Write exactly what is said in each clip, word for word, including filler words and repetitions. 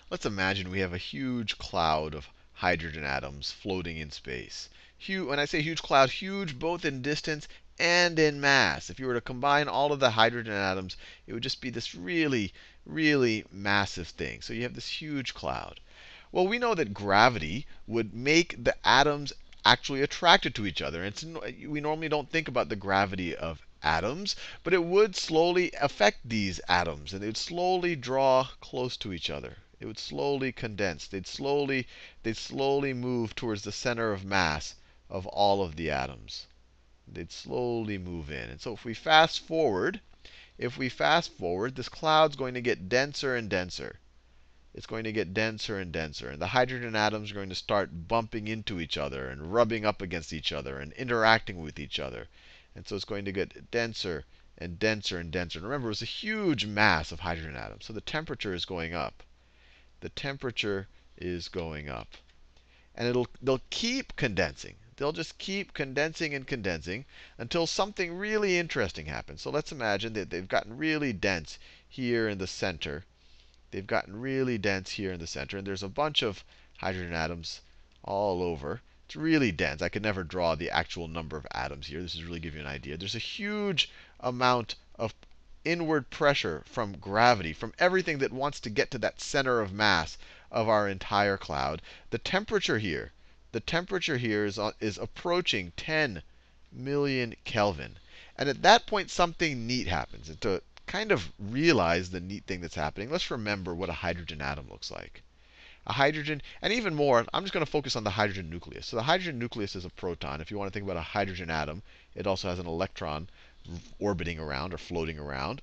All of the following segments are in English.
let's imagine we have a huge cloud of hydrogen atoms floating in space. Huge, when I say huge cloud, huge both in distance and in mass. If you were to combine all of the hydrogen atoms, it would just be this really, really massive thing. So you have this huge cloud. Well, we know that gravity would make the atoms actually attracted to each other. It's, we normally don't think about the gravity of atoms, but it would slowly affect these atoms, and they would slowly draw close to each other. It would slowly condense. They'd slowly, they'd slowly move towards the center of mass of all of the atoms. They'd slowly move in. And so if we fast forward, if we fast forward, this cloud's going to get denser and denser. It's going to get denser and denser. And the hydrogen atoms are going to start bumping into each other and rubbing up against each other and interacting with each other. And so it's going to get denser and denser and denser. And remember, it was a huge mass of hydrogen atoms. So the temperature is going up. The temperature is going up. And it'll, they'll keep condensing. They'll just keep condensing and condensing until something really interesting happens. So let's imagine that they've gotten really dense here in the center. They've gotten really dense here in the center. And there's a bunch of hydrogen atoms all over. It's really dense. I could never draw the actual number of atoms here. This is really give you an idea. There's a huge amount of inward pressure from gravity, from everything that wants to get to that center of mass of our entire cloud. The temperature here, the temperature here is, is approaching ten million Kelvin. And at that point, something neat happens. And to kind of realize the neat thing that's happening, let's remember what a hydrogen atom looks like. A hydrogen, and even more, I'm just going to focus on the hydrogen nucleus. So the hydrogen nucleus is a proton. If you want to think about a hydrogen atom, it also has an electron orbiting around or floating around.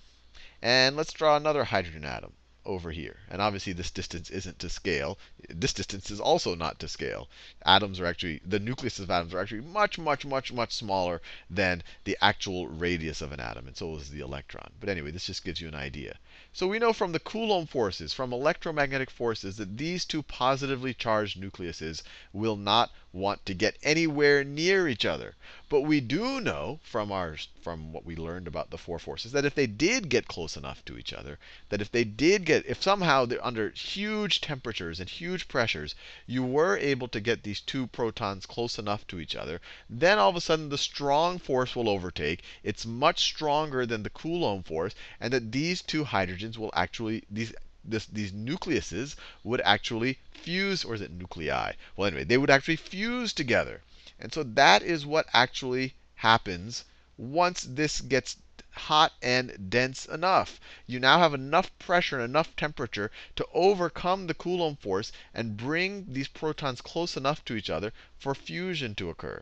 And let's draw another hydrogen atom over here. And obviously, this distance isn't to scale. This distance is also not to scale. Atoms are actually, the nucleus of atoms are actually much, much, much, much smaller than the actual radius of an atom. And so is the electron. But anyway, this just gives you an idea. So we know from the Coulomb forces, from electromagnetic forces, that these two positively charged nucleuses will not want to get anywhere near each other. But we do know from our from what we learned about the four forces that if they did get close enough to each other, that if they did get, if somehow they're under huge temperatures and huge pressures, you were able to get these two protons close enough to each other, then all of a sudden the strong force will overtake. It's much stronger than the Coulomb force, and that these two hydrogens will actually, these This, these nucleuses would actually fuse, or is it nuclei? Well, anyway, they would actually fuse together. And so that is what actually happens once this gets hot and dense enough. You now have enough pressure and enough temperature to overcome the Coulomb force and bring these protons close enough to each other for fusion to occur.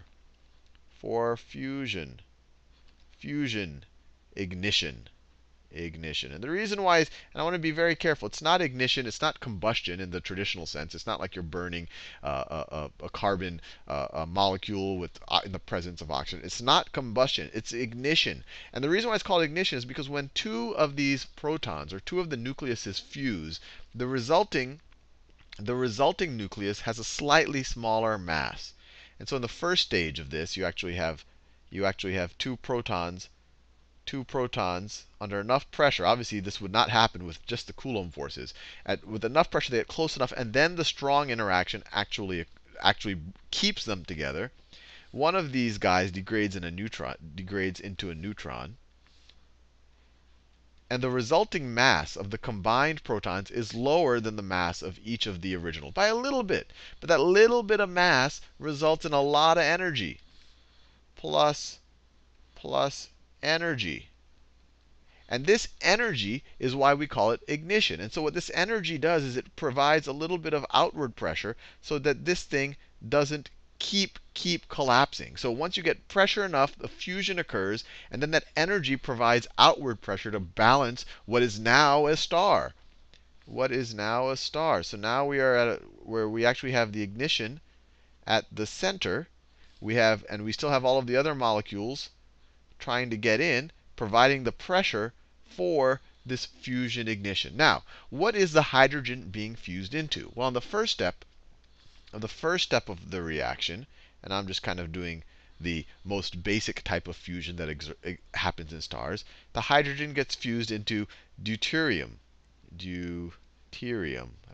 For fusion. Fusion. Ignition. Ignition. And the reason why is, and I want to be very careful, it's not ignition, it's not combustion in the traditional sense. It's not like you're burning uh, a, a, a carbon uh, a molecule with, uh, in the presence of oxygen. It's not combustion, it's ignition. And the reason why it's called ignition is because when two of these protons, or two of the nucleuses fuse, the resulting, the resulting nucleus has a slightly smaller mass. And so in the first stage of this, you actually have, you actually have two protons two protons under enough pressure. Obviously, this would not happen with just the Coulomb forces. At, with enough pressure, they get close enough, and then the strong interaction actually, actually keeps them together. One of these guys degrades, in a neutron, degrades into a neutron. And the resulting mass of the combined protons is lower than the mass of each of the original, by a little bit. But that little bit of mass results in a lot of energy. Plus, plus energy. And this energy is why we call it ignition. And so what this energy does is it provides a little bit of outward pressure so that this thing doesn't keep keep collapsing. So once you get pressure enough, the fusion occurs, and then that energy provides outward pressure to balance what is now a star. What is now a star. So now we are at a, where we actually have the ignition at the center. We have, and we still have all of the other molecules trying to get in, providing the pressure for this fusion ignition. Now, what is the hydrogen being fused into? Well, in the first step, of the first step of the reaction, and I'm just kind of doing the most basic type of fusion that happens in stars, the hydrogen gets fused into deuterium. Deuterium. I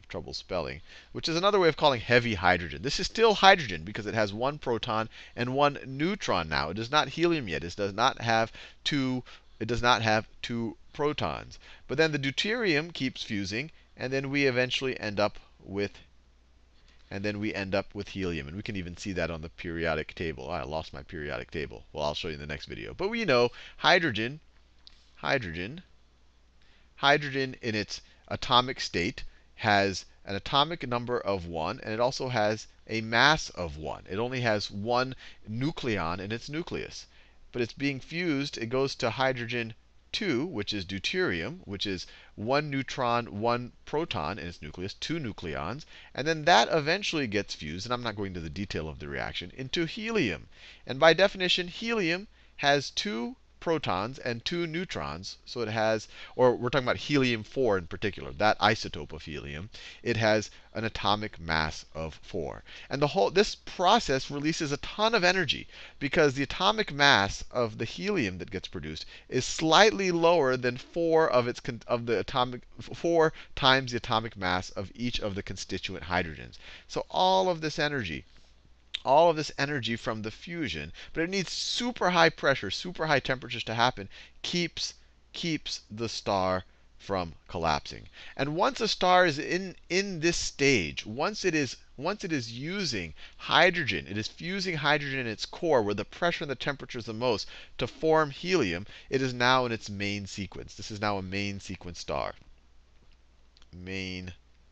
have trouble spelling, which is another way of calling heavy hydrogen. This is still hydrogen because it has one proton and one neutron now. It is not helium yet. It does not have two, it does not have two protons. But then the deuterium keeps fusing, and then we eventually end up with and then we end up with helium. And we can even see that on the periodic table. I lost my periodic table. Well, I'll show you in the next video. But we know hydrogen, hydrogen, hydrogen in its atomic state has an atomic number of one, and it also has a mass of one. It only has one nucleon in its nucleus. But it's being fused. It goes to hydrogen two, which is deuterium, which is one neutron, one proton in its nucleus, two nucleons. And then that eventually gets fused, and I'm not going into the detail of the reaction, into helium. And by definition, helium has two protons and two neutrons. So it has, or we're talking about helium four in particular, that isotope of helium. It has an atomic mass of four. And the whole this process releases a ton of energy because the atomic mass of the helium that gets produced is slightly lower than four of its of the atomic four times the atomic mass of each of the constituent hydrogens. So all of this energy all of this energy from the fusion, but it needs super high pressure, super high temperatures to happen, keeps, keeps the star from collapsing. And once a star is in, in this stage, once it is once it is using hydrogen, it is fusing hydrogen in its core where the pressure and the temperature is the most to form helium, it is now in its main sequence. This is now a main sequence star. Main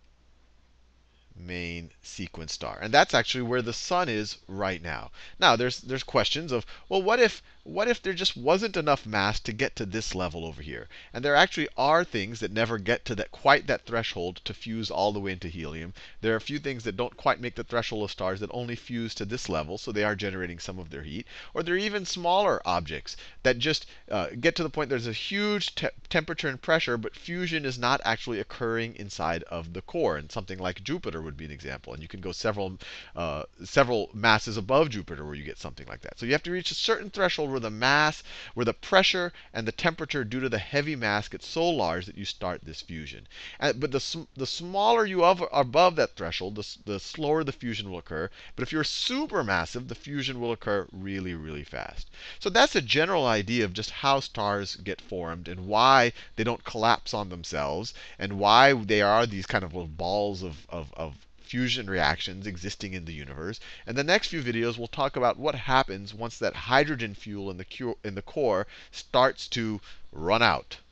main sequence star. And that's actually where the sun is right now. Now, there's there's questions of, well, what if what if there just wasn't enough mass to get to this level over here? And there actually are things that never get to that quite that threshold to fuse all the way into helium. There are a few things that don't quite make the threshold of stars that only fuse to this level, so they are generating some of their heat. Or there are even smaller objects that just uh, get to the point there's a huge te temperature and pressure, but fusion is not actually occurring inside of the core. And something like Jupiter would be an example. And you can go several uh, several masses above Jupiter where you get something like that. So you have to reach a certain threshold where the mass, where the pressure and the temperature due to the heavy mass get so large that you start this fusion. And, but the, the smaller you are above that threshold, the, the slower the fusion will occur. But if you're supermassive, the fusion will occur really, really fast. So that's a general idea of just how stars get formed and why they don't collapse on themselves and why they are these kind of little balls of, of, of fusion reactions existing in the universe. And the next few videos we'll talk about what happens once that hydrogen fuel in the, in the core starts to run out.